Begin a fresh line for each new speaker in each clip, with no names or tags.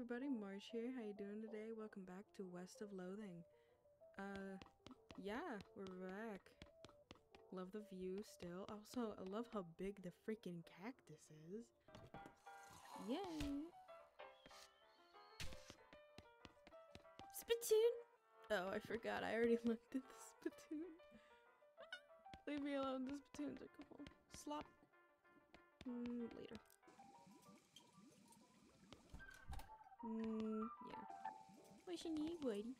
everybody, March here. How you doing today? Welcome back to West of Loathing. Yeah, we're back. Love the view still. Also, I love how big the freaking cactus is. Yay! Spittoon! Oh, I forgot. I already looked at the spittoon. Leave me alone. The spittoons are cool. Slop. Later. Yeah. What you need, Whitey?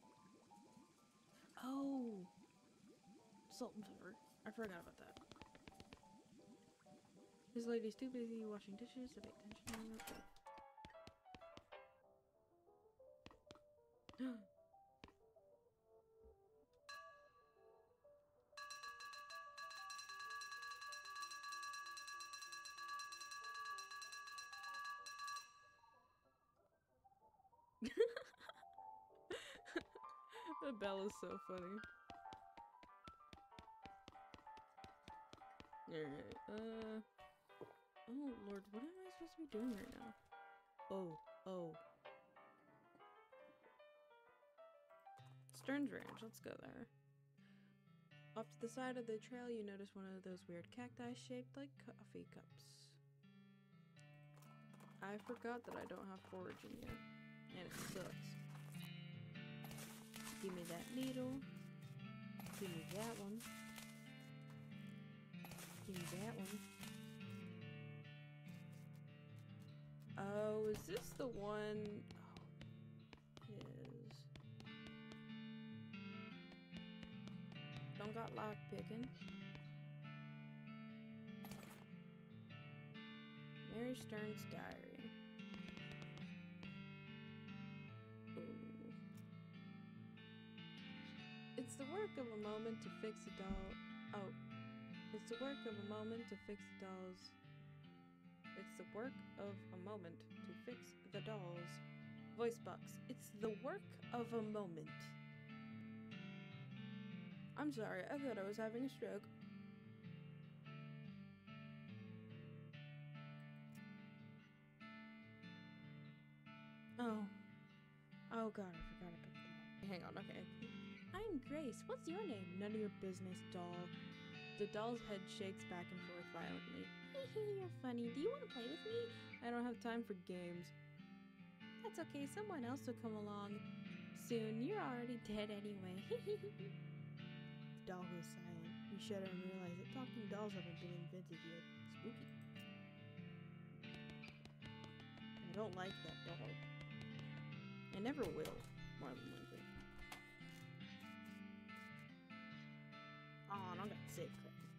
Oh! Salt and pepper. I forgot about that. This lady's too busy washing dishes to pay attention to her. The bell is so funny. Alright, oh lord, what am I supposed to be doing right now? Oh. Stearns Ranch, let's go there. Off to the side of the trail, you notice one of those weird cacti shaped like coffee cups. I forgot that I don't have foraging yet, and it sucks. Give me that needle. Give me that one. Give me that one. Oh, is this the one? Oh, it is. Don't got lock picking. Mary Stearns' diary. Ooh. It's the work of a moment to fix a doll. Oh. It's the work of a moment to fix the dolls. It's the work of a moment to fix the dolls. Voice box. It's the work of a moment. I'm sorry, I thought I was having a stroke. Oh god, I forgot about that. Hang on, okay. I'm Grace. What's your name? None of your business, doll. The doll's head shakes back and forth violently. Hehe, you're funny. Do you want to play with me? I don't have time for games. That's okay, someone else will come along soon. You're already dead anyway. The doll goes silent. You shudder and realize that talking dolls haven't been invented yet. Spooky. I don't like that doll. I never will, more than likely. Aw, I don't got sick.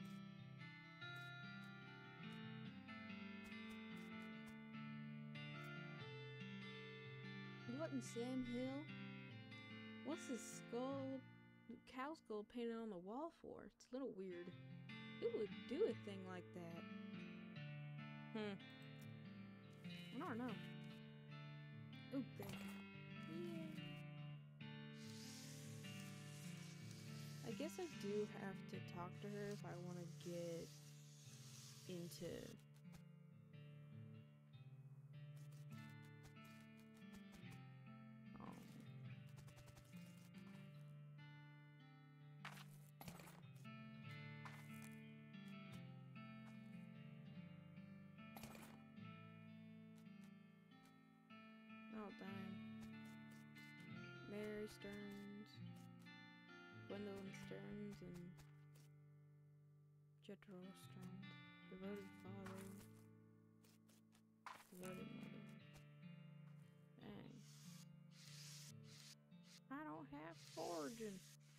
What in Sam Hill? What's this cow skull painted on the wall for? It's a little weird. Who would do a thing like that? I don't know. Oh, great. Yeah. I guess I do have to talk to her if I want to get into... Oh, damn. Mary Stearns, Gwendolyn Stearns, and Jethro Stearns. Devoted father. Devoted mother. Dang. I don't have foraging.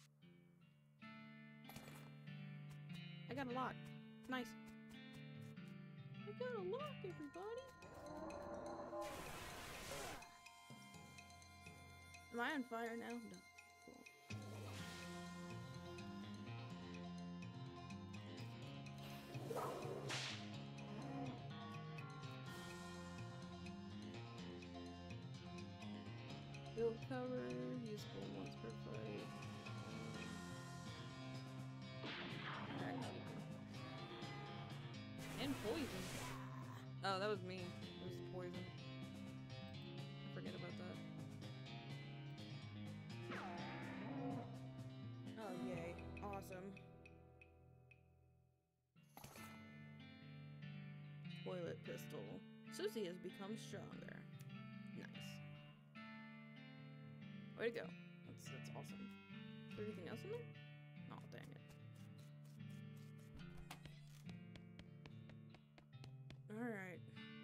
I got a lock. Nice. I got a lock, everybody. Am I on fire now? No. Cool. Build cover, useful once per fight. And poison. Oh, that was me. It was poison. Forget about that. Awesome. Toilet pistol. Susie has become stronger. Nice. Way to go. That's awesome. Is there anything else in there? Oh, dang it. Alright.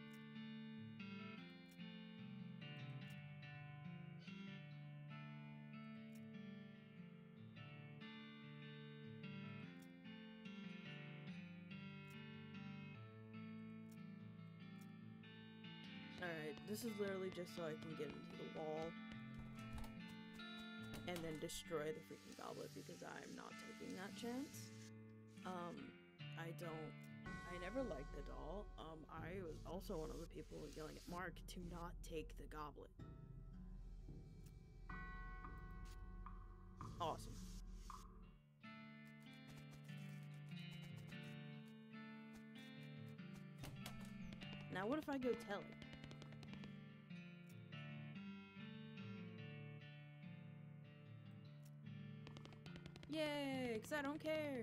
Alright, this is literally just so I can get into the wall and then destroy the freaking goblet because I'm not taking that chance. I never liked the doll. I was also one of the people yelling at Mark to not take the goblet. Awesome. Now what if I go tell it? Yay, because I don't care.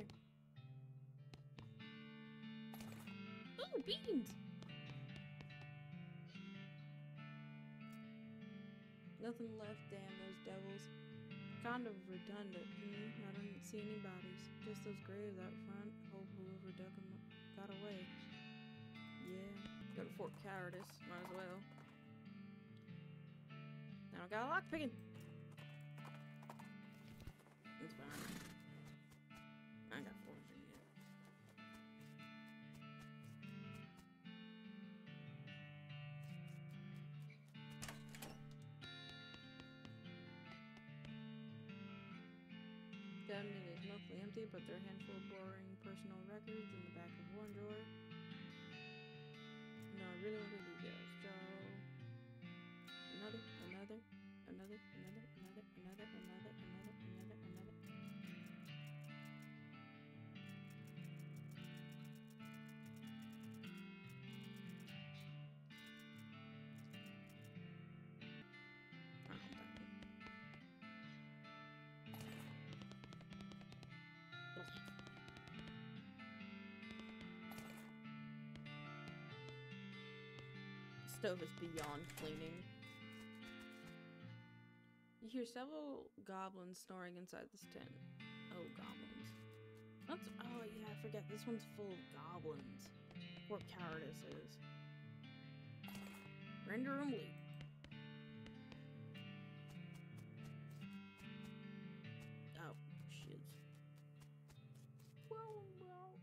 Ooh, beans! Nothing left, damn those devils. Kind of redundant. I didn't see any bodies. Just those graves out front. Hope whoever dug them got away. Yeah. Go to Fort Cowardice. Might as well. Now I got a lockpicking. It's fine. I got 4 yet. Cabinet is mostly empty, but there are a handful of boring personal records in the back of one drawer. No, I really want the details. So, another. Stove is beyond cleaning. You hear several goblins snoring inside this tent. Oh, goblins. Oh yeah, I forget. This one's full of goblins. Fort Cowardice is. Render them leap. Oh, shiz. Well.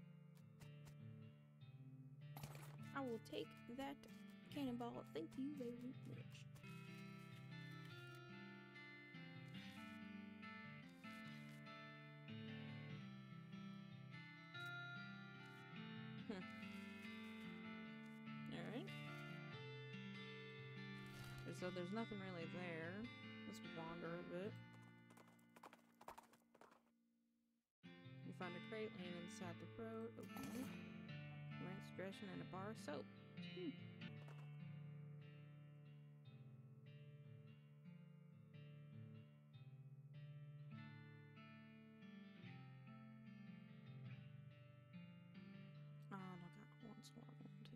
I will take that cannonball. Thank you very much. Alright. So there's nothing really there. Let's wander a bit. You find a crate laying inside the road. Open it. Rinse, dressing, and a bar of soap. Oh, look, I got one small one too.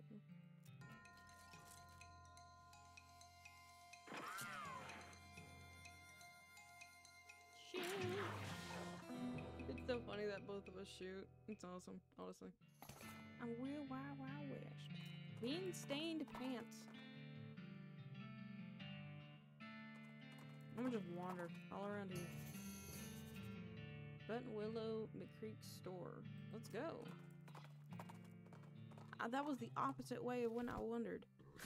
Shoot! It's so funny that both of us shoot. It's awesome, honestly. I'm real wild west. Bean stained pants. I'm gonna just wander all around here. Buttonwillow McCreek store. Let's go. That was the opposite way of when I wondered.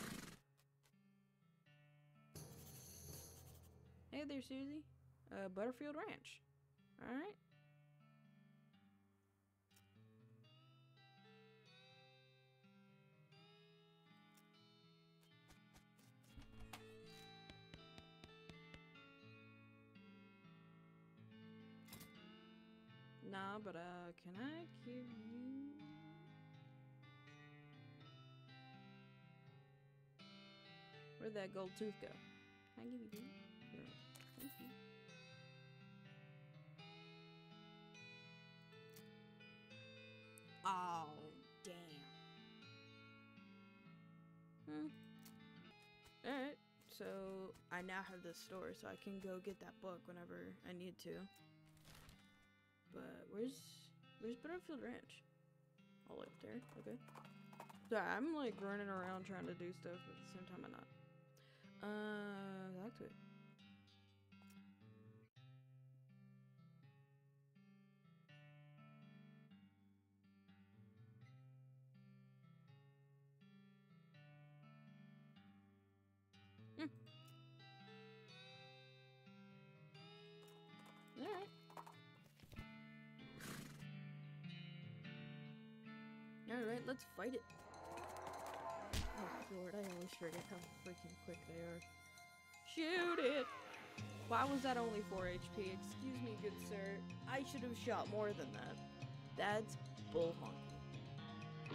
Hey there, Susie. Butterfield Ranch. Alright. Nah, but can I give you... Where'd that gold tooth go? Can I give you these? No. Thank you. Oh, damn. Alright, so I now have this store, so I can go get that book whenever I need to. But where's Butterfield Ranch? All up there, okay. Yeah, I'm like running around trying to do stuff, but at the same time I'm not. Talk to it. Alright. Alright, let's fight it. Oh lord, I always forget how freaking quick they are. Shoot it! Why was that only 4 HP? Excuse me, good sir. I should have shot more than that. That's bull honky.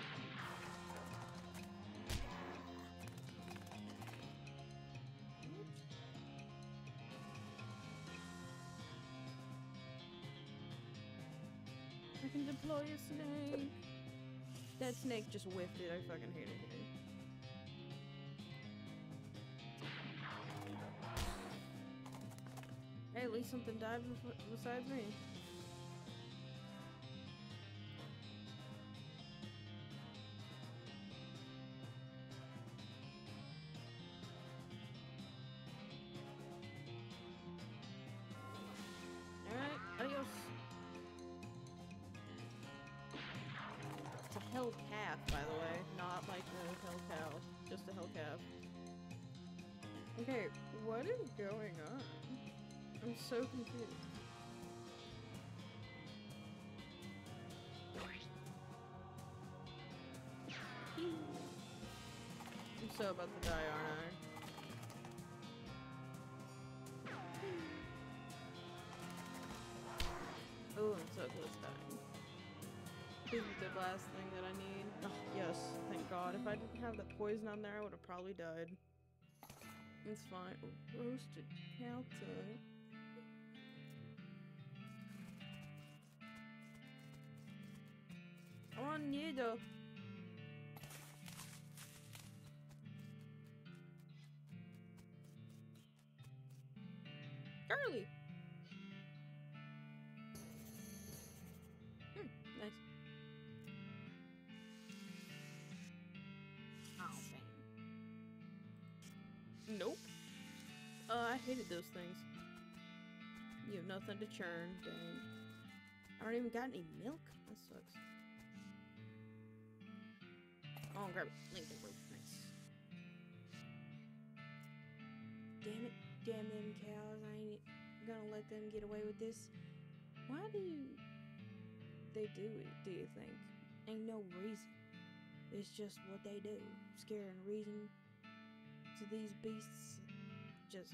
I can deploy a snake. That snake just whiffed it. I fucking hated it. Hey, at least something died besides me. Alright, adios. It's a hell calf, by the way. Not like the hell cow. Just a hell calf. Okay, what is going on? I'm so confused. I'm so about to die, aren't I? Oh, I'm so close to dying. This is the last thing that I need. Oh, yes, thank God. If I didn't have that poison on there, I would have probably died. It's fine. Oh, roasted cow tongue. Oh, needle. Early. Nice. Oh, dang. Nope. I hated those things. You have nothing to churn, dang. I don't even got any milk. That sucks. Oh, grab it. Link it. Nice. Damn it. Damn them cows. I ain't gonna let them get away with this. Why do they do it, do you think? Ain't no reason. It's just what they do. Scaring reason to these beasts. Just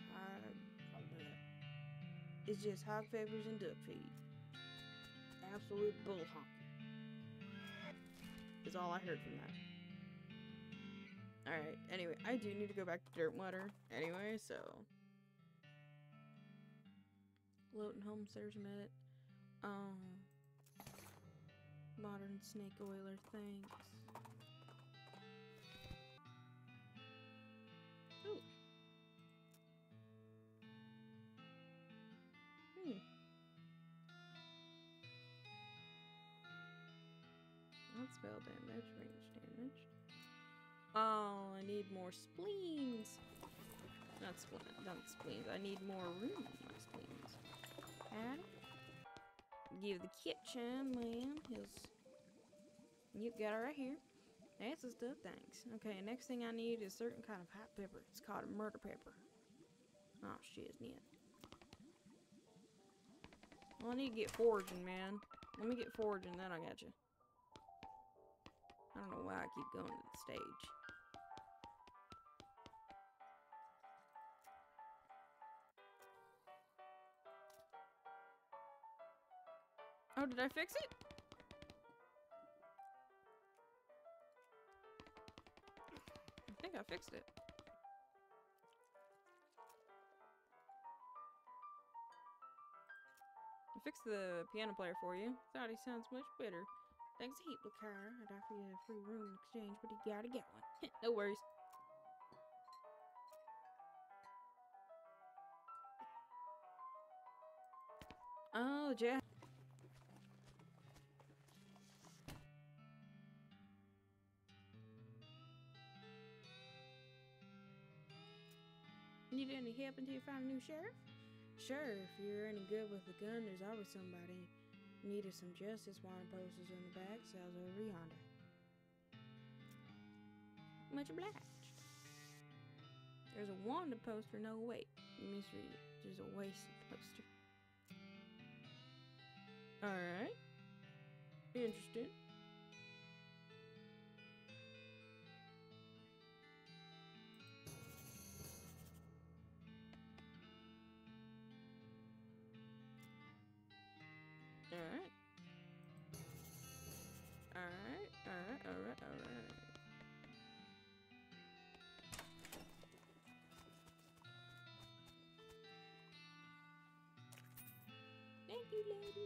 it's just hog feathers and duck feed. Absolute bull honk. Is all I heard from that. Alright, anyway, I do need to go back to Dirtwater anyway, so. Loathing Homesteaders met. Modern snake oiler, thanks. Ooh. Not spell damage, range damage. Oh, I need more spleens. Not spleens. I need more room in my spleens. Adam? Give the kitchen, man. Yep, got it right here. That's the stuff, thanks. Okay, next thing I need is a certain kind of hot pepper. It's called a murder pepper. Oh, shit, yeah. Well, I need to get foraging, man. Let me get foraging, then I got you. I don't know why I keep going to the stage. Oh, did I fix it? I think I fixed it. I fixed the piano player for you. Thought he sounds much better. Thanks a heap, Lakara. I'd offer you a free room in exchange, but you gotta get one. No worries. Oh, Jack. Need any help until you find a new sheriff? Sure, if you're any good with a gun, there's always somebody. Needed some justice wanted posters in the back, cells over yonder. Much obliged. There's a wanted poster, no wait. Misread. There's a wasted poster. Alright. Interesting. Alright. Alright. Thank you, lady.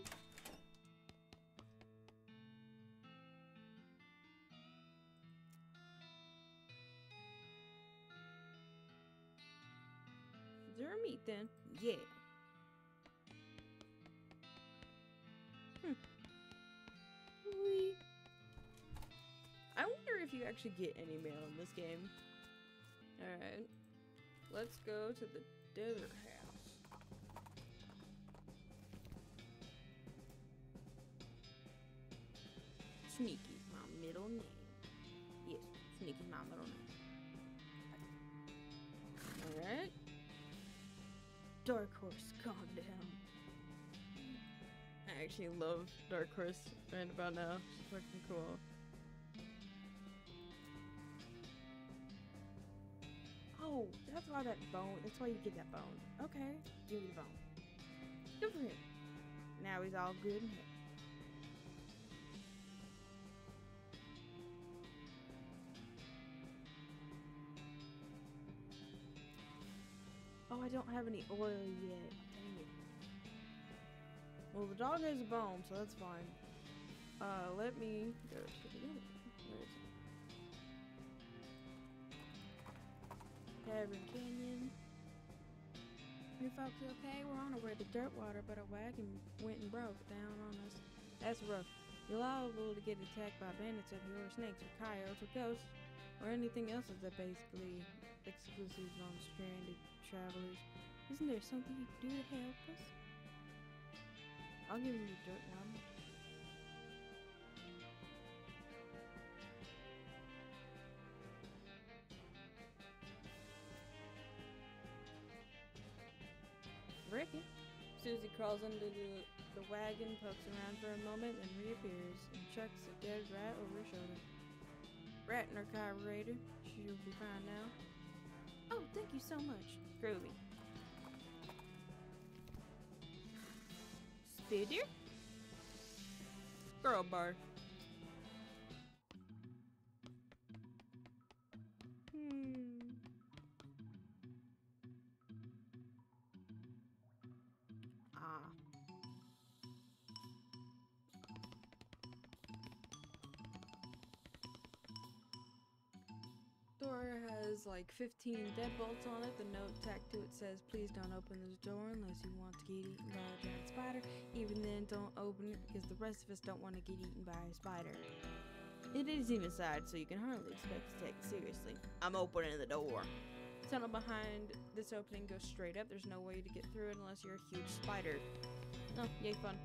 Is there a meat then? Yeah. Wee. I wonder if you actually get any mail in this game. Alright. Let's go to the desert house. Sneaky's my middle name. Yes, Sneaky's my middle name. Alright. Dark Horse, calm down. I actually love Dark Horse right about now. It's fucking cool. Oh, that's why that bone. That's why you get that bone. Okay, give me the bone. Good for him. Now he's all good and happy. Oh, I don't have any oil yet. Dang it. Well, the dog has a bone, so that's fine. Let me go to the other one. Where is it? Cavern Canyon. You folks okay? We're on our way to Dirtwater, but a wagon went and broke down on us. That's rough. You're liable to get attacked by bandits up here, or snakes, or coyotes, or ghosts, or anything else that's basically exclusive on stranded travelers. Isn't there something you can do to help us? I'll give you the dirt one. Ricky. Susie crawls under the wagon, pokes around for a moment, then reappears and chucks a dead rat over her shoulder. Rat in her carburetor. She'll be fine now. Oh, thank you so much. Groovy. Spider? Girl bar. Ah. Door has like 15 deadbolts on it. The note tacked to it says, please don't open this door unless you want to get eaten by a giant spider. Even then, don't open it because the rest of us don't want to get eaten by a spider. It is even side, so you can hardly expect to take it seriously. I'm opening the door. The tunnel behind this opening goes straight up. There's no way to get through it unless you're a huge spider. Oh, yay fun.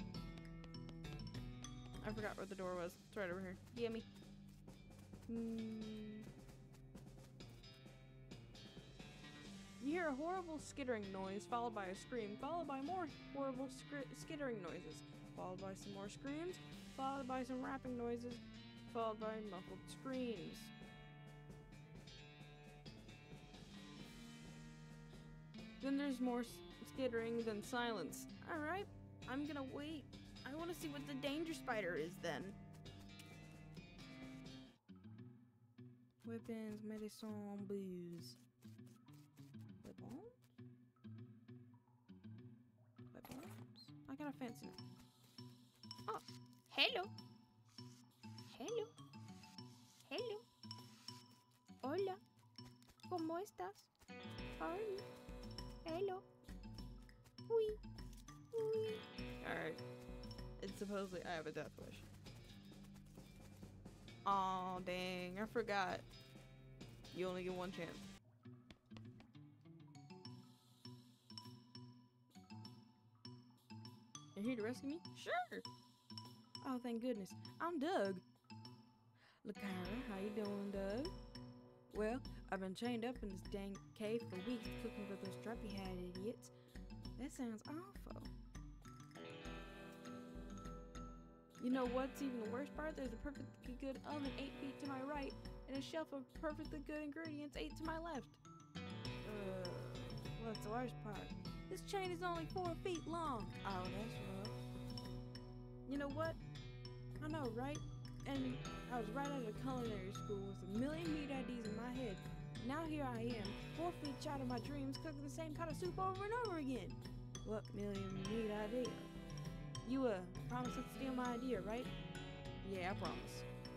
I forgot where the door was. It's right over here. Yummy. You hear a horrible skittering noise, followed by a scream, followed by more horrible skittering noises, followed by some more screams, followed by some rapping noises, followed by muffled screams. Then there's more skittering, then silence. Alright, I'm gonna wait. I want to see what the danger spider is then. Weapons, medicine, booze. Weapons? Weapons? I got a fancy name. Oh, hello. How are you? Hello. Wee. Wee. Alright. It's supposedly I have a death wish. Aw, dang. I forgot. You only get one chance. You're here to rescue me? Sure. Oh, thank goodness. I'm Doug. Lakara, how you doing, Doug? Well, I've been chained up in this dang cave for weeks cooking for those strappy-hat idiots. That sounds awful. You know what's even the worst part? There's a perfectly good oven 8 feet to my right and a shelf of perfectly good ingredients 8 to my left. What's the worst part? This chain is only 4 feet long. Oh, that's rough. You know what? I know, right? And I was right out of culinary school with a million meat ideas in my head. Now here I am, 4 feet short of my dreams, cooking the same pot of soup over and over again. What million meat idea? You, promise not to steal my idea, right? Yeah, I promise.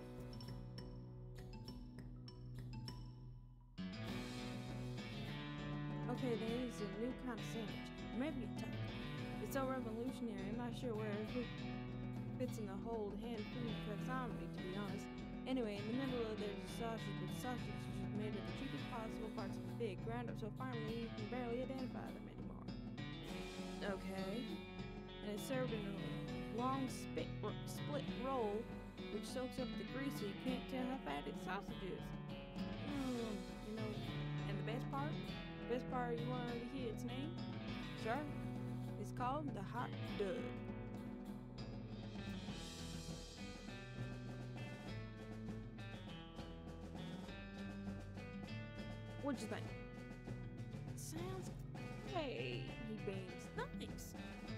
Okay, there is a new kind of sandwich. Maybe a taco. It's so revolutionary, I'm not sure where it fits in the whole hand food taxonomy, to be honest. Anyway, in the middle of there's a sausage, but the sausage is made of the cheapest possible parts of the pig, ground up so finally you can barely identify them anymore. Okay. And it's served in a long split roll, which soaks up the grease so you can't tell how fatty the sausage is. You know, and the best part? The best part, you want to hear its name? Sure. It's called the Hot Dog. What'd you think? Sounds great, he beams. Nice.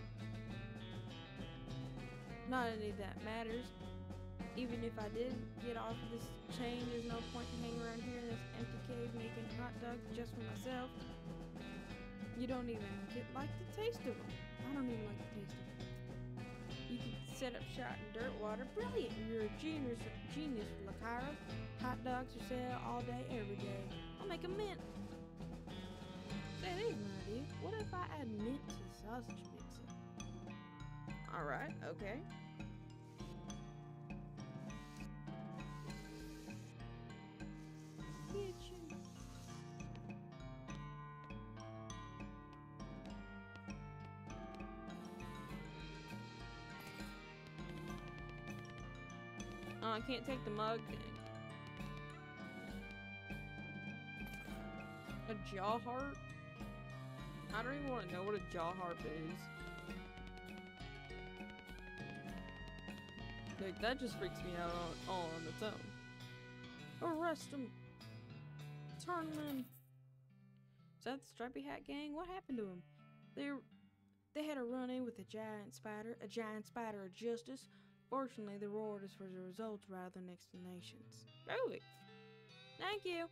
Not any of that matters. Even if I did get off this chain, there's no point in hanging around here in this empty cave making hot dogs just for myself. You don't even like the taste of them. I don't even like the taste of them. You can set up shop in dirt water. Brilliant. You're a genius, Lakara. Hot dogs for sale all day, every day. I'll make a mint. That is an idea. What if I add mint to the sausage mixer? Alright, okay. Kitchen. Oh, I can't take the mug. A jaw heart? I don't even want to know what a jaw harp is. Like, that just freaks me out all on its own. Arrest them! Turn them in! Is that the Stripy Hat Gang? What happened to them? They had a run-in with a giant spider of justice. Fortunately, the reward is for the results rather than explanations. Really? Thank you!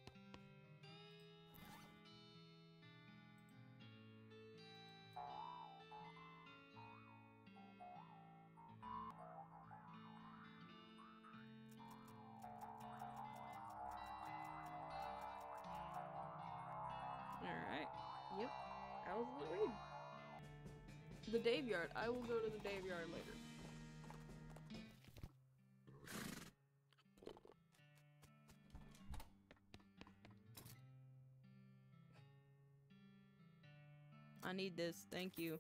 Alright. Yep. I was reading. The Dave Yard. I will go to the Dave Yard later. I need this. Thank you.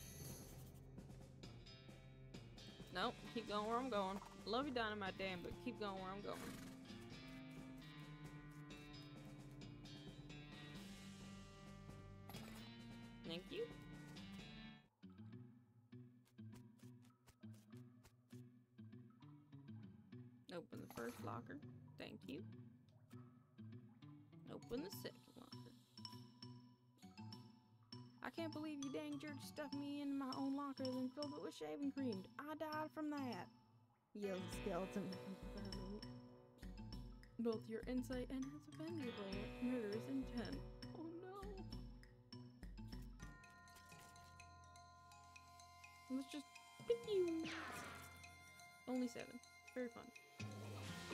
Nope. Keep going where I'm going. I love you, Dynamite Dan, but keep going where I'm going. Thank you. Open the first locker. Thank you. Open the second locker. I can't believe you dang jerk stuffed me in my own locker and filled it with shaving cream. I died from that. Yells the skeleton. Both your insight and his offendable murderous intent. Oh no. Let's just pick you. Only 7. Very fun.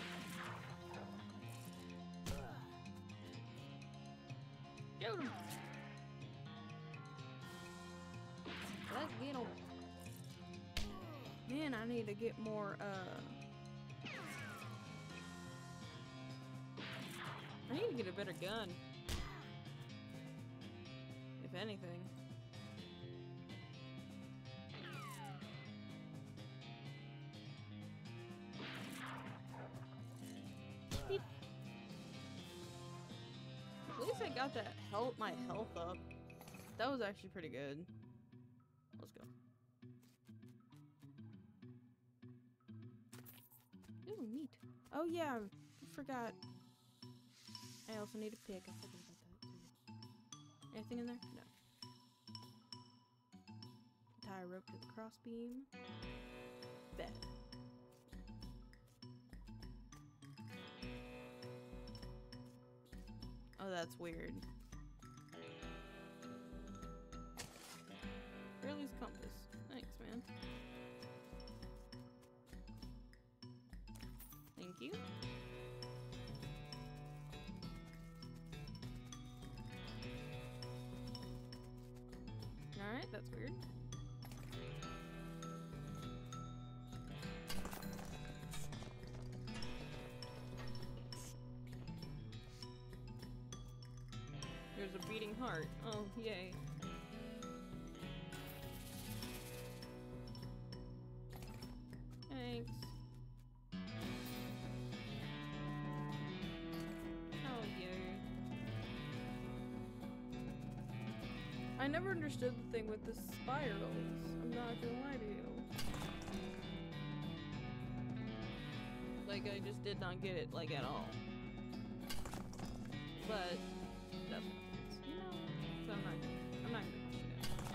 Shoot him. Man, I need to get more, I need to get a better gun. If anything. Beep. At least I got that my health up. That was actually pretty good. Let's go. Ooh, neat. Oh yeah, I forgot. I also need a pick. I forgot about that too. Anything in there? No. Tie a rope to the crossbeam. Bed. Oh, that's weird. Burley's compass. Thanks, man. Thank you. Alright, that's weird. There's a beating heart. Oh, yay. Thanks. Oh, yay. I never understood the thing with the spirals. I'm not gonna lie to you. Like, I just did not get it, like, at all. But, that's what happens. You know, so I'm not gonna push it out.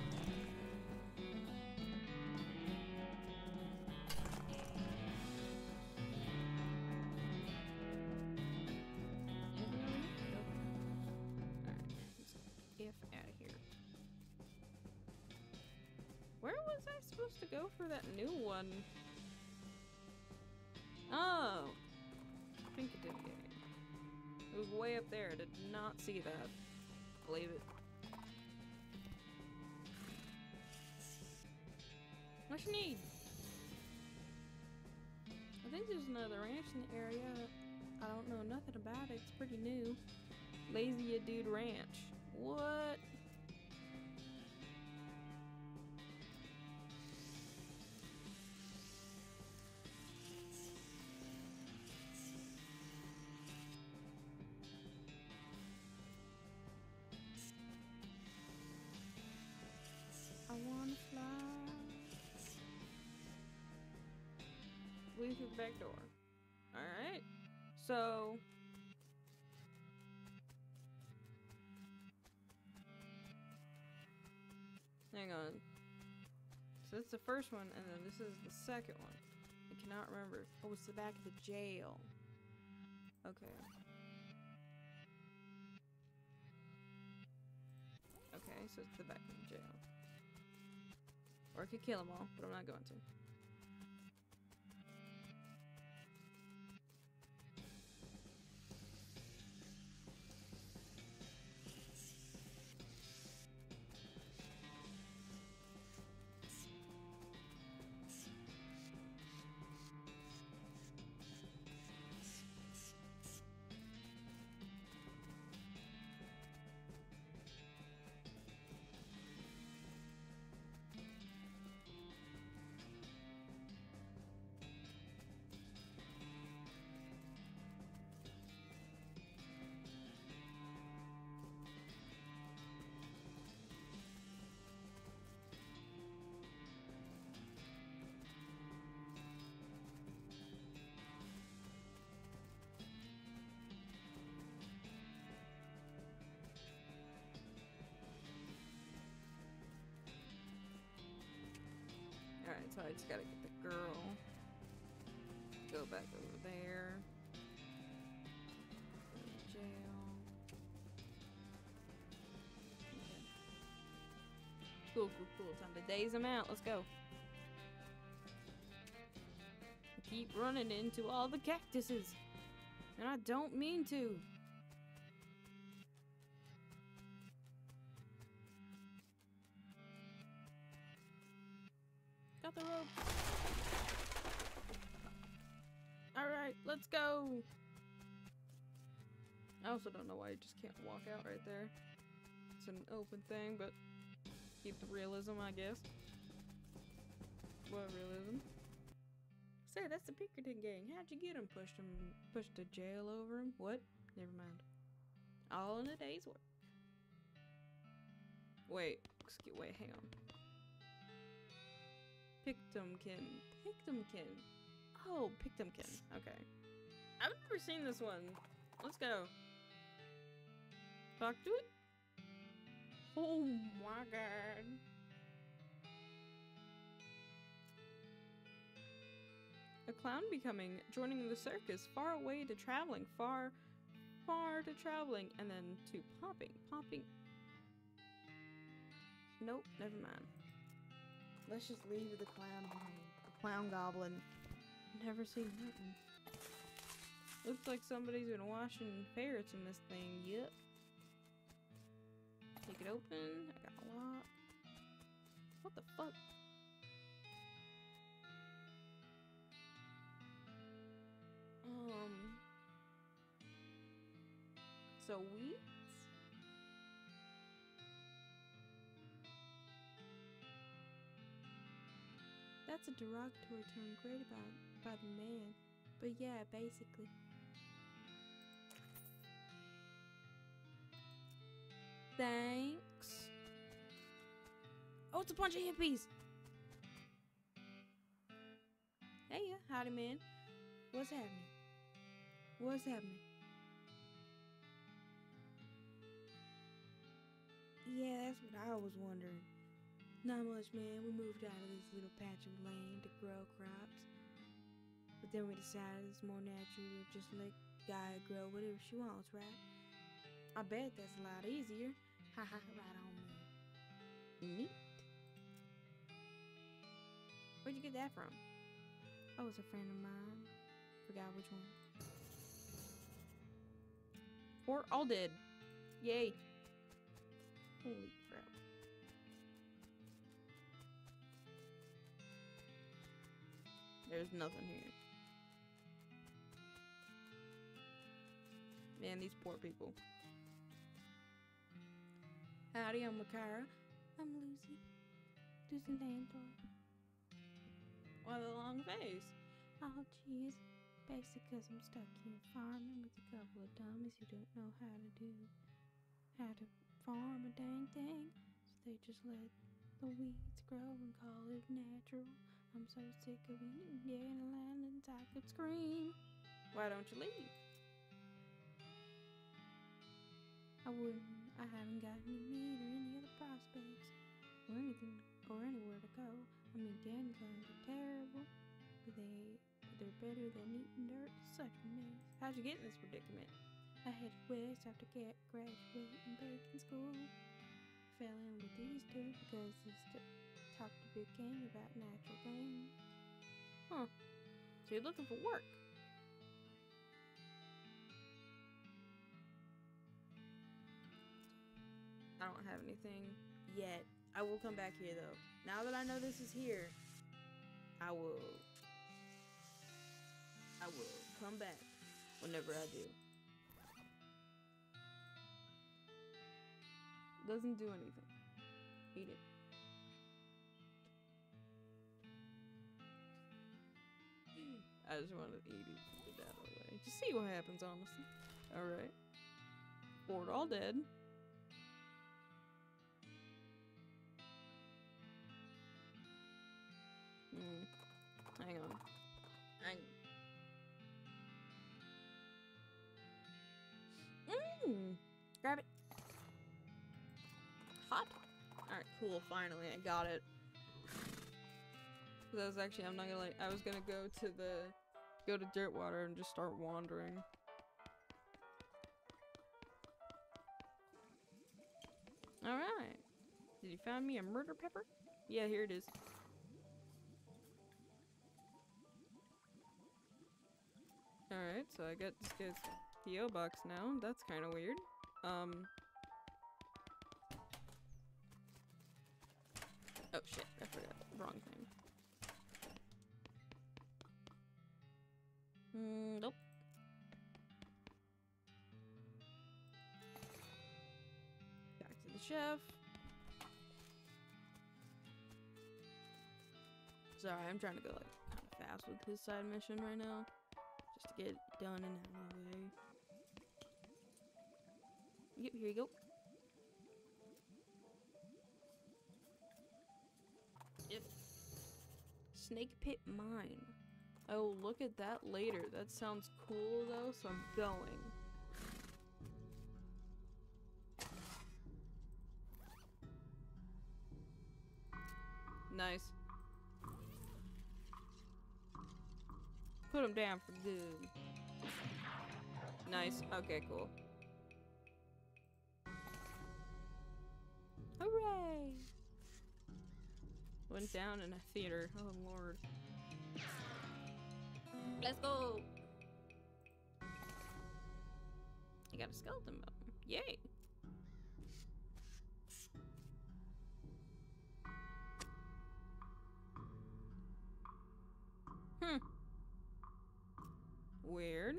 Anything over here? Nope. Alright, let's if out of here. Where was I supposed to go for that new one? Oh! I think it did, yeah. It was way up there. I did not see that. Believe it. What you need? I think there's another ranch in the area. I don't know nothing about it. It's pretty new. Lazy Dude Ranch. What? I wanna fly. Leave through the back door. Alright. So. Hang on. So that's the first one, and then this is the second one. I cannot remember. Oh, it's the back of the jail. Okay. Okay, so it's the back of the jail. Or I could kill them all, but I'm not going to. Alright, so I just gotta get the girl. Go back over there. Go to jail. Okay. Cool, cool, cool. Time to daze him out. Let's go. I keep running into all the cactuses. And I don't mean to. Got the rope. Alright, let's go! I also don't know why you just can't walk out right there. It's an open thing, but keep the realism, I guess. What realism? Say, that's the Pinkerton gang. How'd you get him? Pushed to jail over him? What? Never mind. All in a day's work. Wait, hang on. Pictumkin. Oh, Pictumkin. Okay. I've never seen this one. Let's go. Talk to it? Oh my god. A clown joining the circus, far away to traveling, far to traveling, and then to popping. Nope, never mind. Let's just leave the clown behind. The clown goblin. Never seen nothing. Looks like somebody's been washing ferrets in this thing. Yep. Take it open. I got a lock. What the fuck? So weeds? That's a derogatory term created by the man. But yeah, basically. Thanks. Oh, it's a bunch of hippies. Hey, howdy, man. What's happening? What's happening? Yeah, that's what I was wondering. Not much, man. We moved out of this little patch of land to grow crops. But then we decided it's more natural to just let Gaia grow whatever she wants, right? I bet that's a lot easier. Haha, right on me. Neat. Where'd you get that from? Oh, it's a friend of mine. Forgot which one. Or all dead. Yay. Holy crap. There's nothing here. Man, these poor people. Howdy, I'm Makara. I'm Lucy. Lucy Landor. Why the long face? Oh, jeez. Basically, because I'm stuck here farming with a couple of dummies who don't know how to farm a dang thing. So they just let the weeds grow and call it natural. I'm so sick of eating dandelions I could scream. Why don't you leave? I wouldn't. I haven't got any meat or any other prospects or anything or anywhere to go. I mean, dandelions are terrible, but they're better than eating dirt. Such a mess. How'd you get in this predicament? I headed west after graduating baking school. Fell in with these two because they talked a big game about natural game. Huh. So you're looking for work? I don't have anything yet. I will come back here though. Now that I know this is here, I will come back whenever I do. Doesn't do anything. Eat it. I just want to eat it and get that away. Just see what happens, honestly. Alright. Bored all dead. Hang on. Grab it. Hot. Alright, cool. Finally, I got it. Cause I was actually, I'm not gonna I was gonna go to Dirtwater and just start wandering. Alright. Did you find me a murder pepper? Yeah, here it is. Alright, so I got this guy's P.O. box now. That's kind of weird. Oh shit, I forgot. Wrong thing. Nope. Back to the chef. Sorry, I'm trying to go like kind of fast with his side mission right now, just to get it done and out of the way. Yep, here you go. Yep. Snake pit mine. I will look at that later. That sounds cool though, so I'm going. Nice. Put him down for good. Nice. Okay, cool. Hooray! Went down in a theater. Oh lord. Let's go! I got a skeleton bone. Yay! Weird.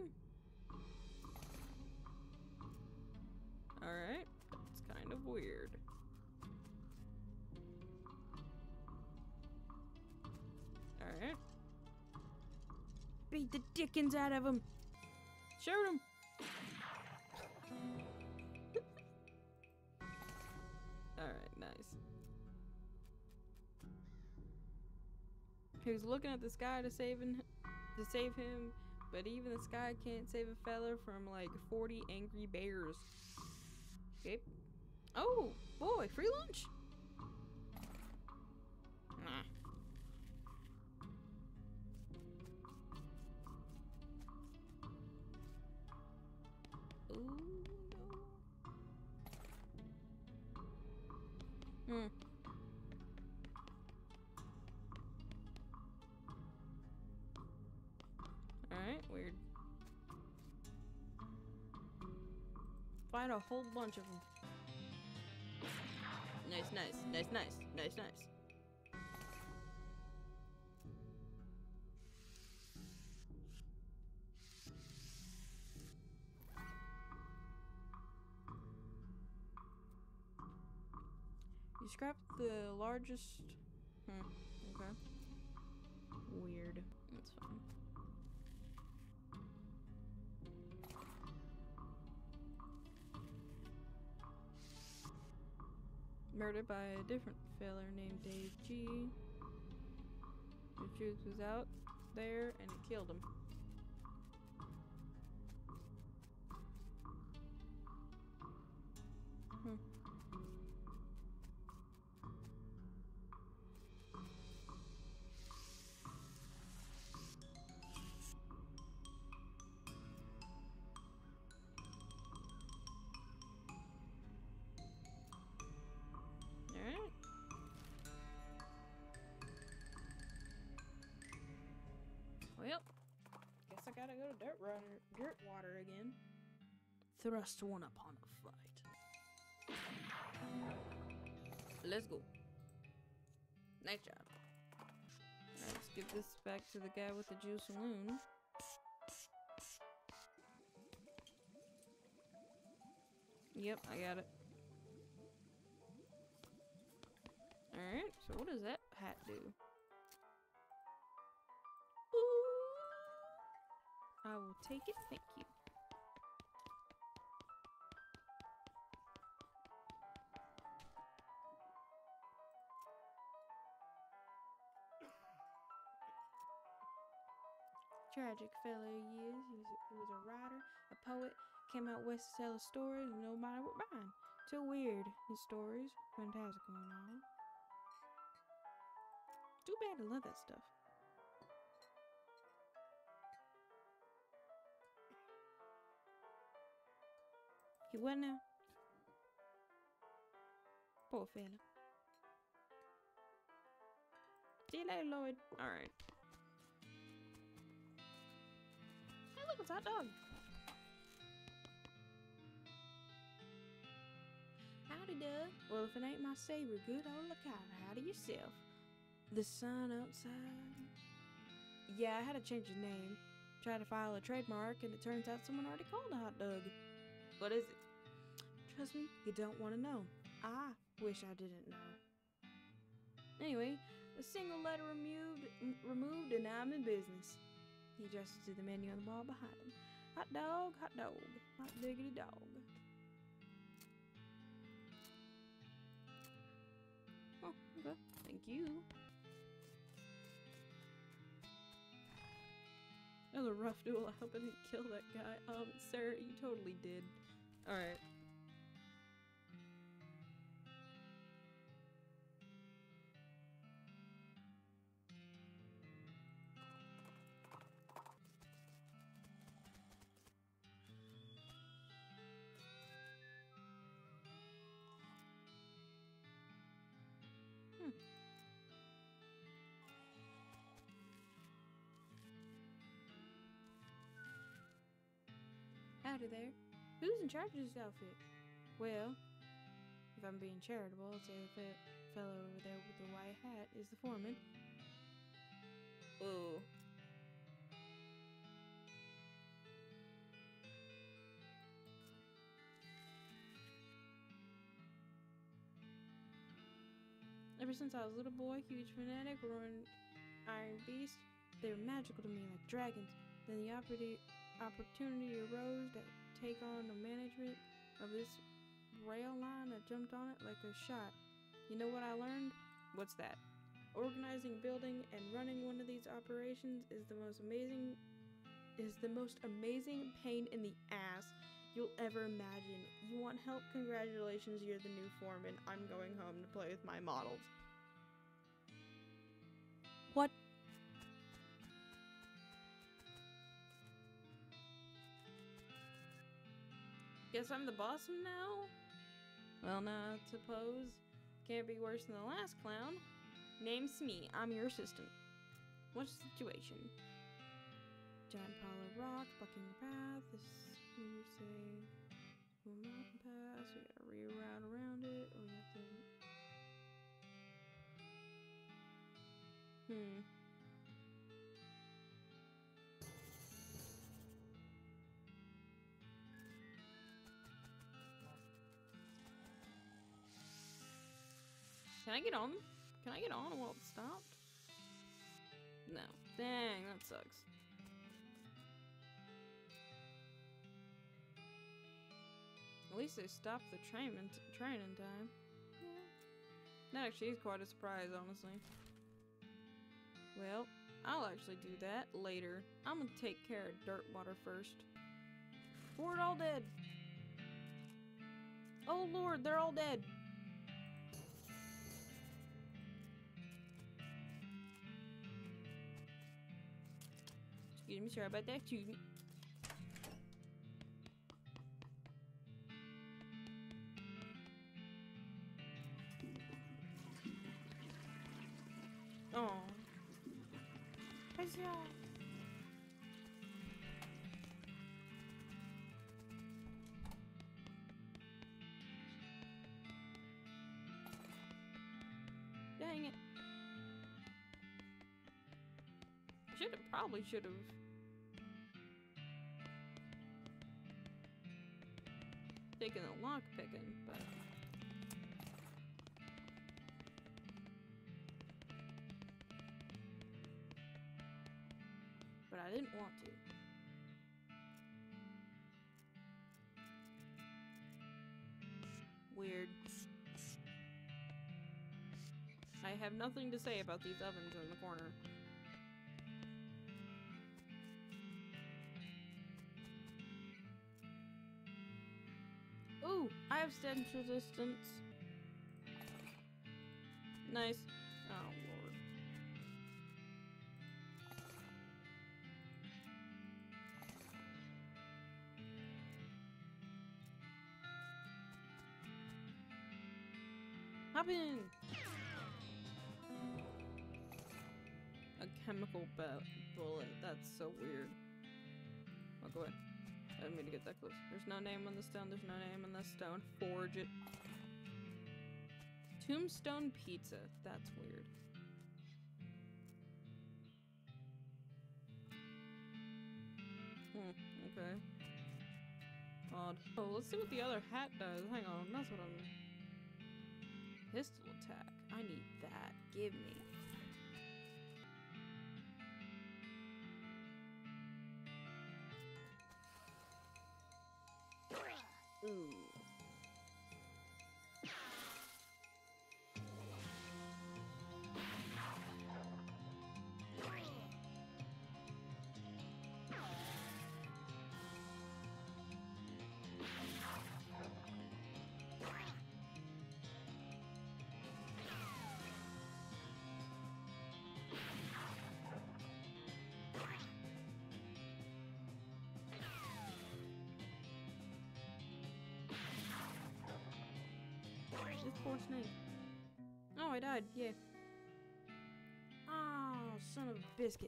Alright, that's kind of weird. Alright. Beat the dickens out of him! Shoot him! Alright, nice. He was looking at the sky to save him, but even the sky can't save a fella from like 40 angry bears. Okay. Oh, boy, free lunch? Nah. Ooh, no. Alright, weird. Find a whole bunch of them. Nice, nice, nice, nice, nice, nice. You scrapped the largest... okay. Weird. That's fine. Murdered by a different feller named Dave G. The truth was out there and it killed him. Alright. Well, guess I gotta go to dirt water again. Thrust one upon a fight. Let's go. Nice job. Alright, let's give this back to the guy with the juice saloon. Yep, I got it. Alright, so what does that hat do? Ooh. I will take it, thank you. Tragic fellow he is. He was a writer, a poet, came out west to tell his stories and nobody would mind. Too weird, his stories. Fantastical and all. Too bad I love that stuff. He what now? Poor fella. See you later, Lloyd. Alright. Hey, look, it's a hot dog. Howdy, Doug. Well, if it ain't my saber, good old Lakota. Howdy yourself. The sun outside. Yeah, I had to change the name. Try to file a trademark, and it turns out someone already called a hot dog. What is it? Trust me, you don't want to know. I wish I didn't know. Anyway, a single letter removed, and I'm in business. He gestures to the menu on the wall behind him. Hot dog, hot diggity dog. Oh, okay. Thank you. That was a rough duel. I hope I didn't kill that guy. Sir, you totally did. Alright. Howdy there. Who's in charge of this outfit? Well, if I'm being charitable, I'll say the fellow over there with the white hat is the foreman. Oh. Ever since I was a little boy, huge fanatic, roaring iron beast, they were magical to me like dragons. Then the opportunity arose to take on the management of this rail line. I jumped on it like a shot. You know what I learned? What's that? Organizing, building, and running one of these operations is the most amazing pain in the ass you'll ever imagine. You want help? Congratulations, you're the new foreman. I'm going home to play with my models. What? Guess I'm the boss now? Well, nah, I suppose. Can't be worse than the last clown. Name's Smee. I'm your assistant. What's the situation? Giant pile of rocks blocking the path. This, you say, a mountain pass. We gotta reroute around it. Or we have to... Can I get on? Can I get on while it's stopped? No. Dang, that sucks. At least they stopped the train in time. Yeah. That actually is quite a surprise, honestly. Well, I'll actually do that later. I'm gonna take care of Dirtwater first. We're all dead. Oh lord, they're all dead. Excuse me, sorry about that. Excuse me. Oh. Dang it. Probably should have. Taken the lock picking, but. But I didn't want to. Weird. I have nothing to say about these ovens in the corner. Ooh, I have stench resistance. Nice. Oh, Lord. Hop in! A chemical bullet. That's so weird. Oh, go ahead. I didn't mean to get that close. There's no name on the stone. There's no name on the stone. Forge it. Tombstone pizza. That's weird. Okay. Odd. Oh, let's see what the other hat does. Hang on, that's what I'm... Pistol attack. I need that. Give me. Ooh. This poor snake. Oh, I died. Yeah. Oh, son of a biscuit.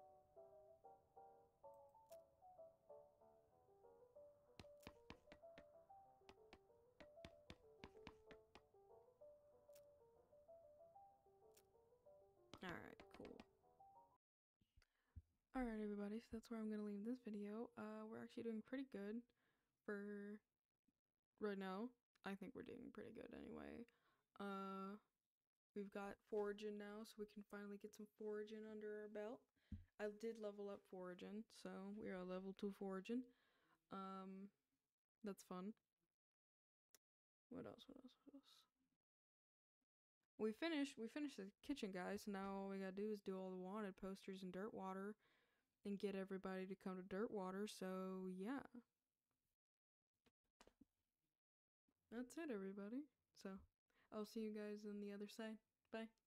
Alright, cool. Alright, everybody, so that's where I'm gonna leave this video. We're actually doing pretty good for right now. I think we're doing pretty good anyway. We've got foraging now, so we can finally get some foraging under our belt. I did level up foraging, so we are level 2 foraging. That's fun. What else? We finished the kitchen, guys, so now all we gotta do is do all the wanted posters in Dirtwater and get everybody to come to Dirtwater, so yeah. That's it, everybody. So, I'll see you guys on the other side. Bye.